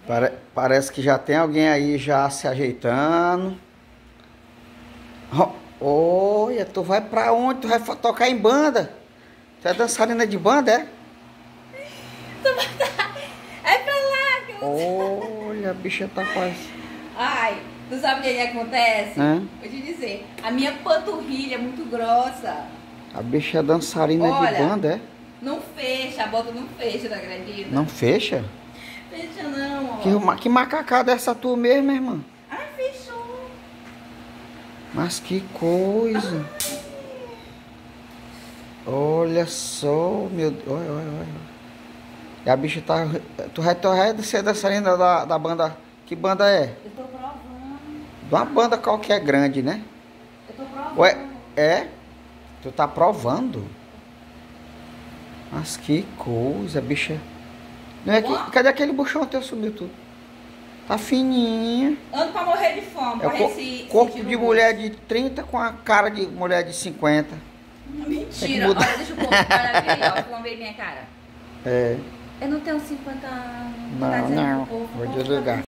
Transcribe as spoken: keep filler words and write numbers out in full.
Pare- parece que já tem alguém aí já se ajeitando. Ó, olha, tu vai pra onde? Tu vai fa- tocar em banda? Tu é dançarina de banda, é? É pra lá que eu não... Olha, a bicha tá quase. Ai, tu sabe o que, que acontece? Hã? Vou te dizer, a minha panturrilha é muito grossa. A bicha é dançarina Olha, de banda, é? não fecha, a bota não fecha, não acredita? Não fecha? Fecha não, ó. Que, ma- que macacada é essa tua mesmo, irmã? Ai, fechou. Mas que coisa. Olha só, meu Deus. Olha, olha, olha. E a bicha tá. Tu vai, tu vai ser dançarina da, da banda. Que banda é? Eu tô provando. De uma banda qualquer grande, né? Eu tô provando. Ué, é? Tu tá provando? Mas que coisa, bicha. Não é que, Uau. cadê aquele buchão teu? Sumiu tudo. Tá fininha. Ando pra morrer de fome, É o pra co- esse, corpo esse de mulher de trinta com a cara de mulher de cinquenta. Tem que Mentira, mudar. olha, deixa eu pôr para ver, ó, vamos ver minha cara. É. Eu não tenho cinquenta anos. Não, tá dizendo não. pro povo, Vou o povo tá desligar.